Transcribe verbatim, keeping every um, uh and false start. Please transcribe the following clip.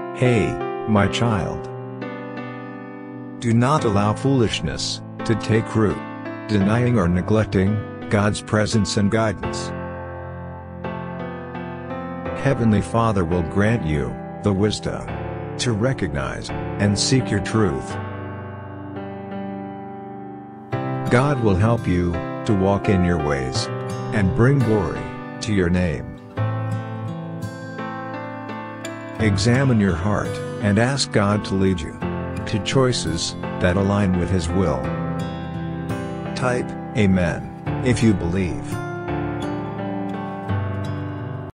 Hey, my child. Do not allow foolishness to take root, denying or neglecting God's presence and guidance. Heavenly Father will grant you the wisdom to recognize and seek your truth. God will help you to walk in your ways and bring glory to your name. Examine your heart and ask God to lead you to choices that align with His will. Type Amen if you believe.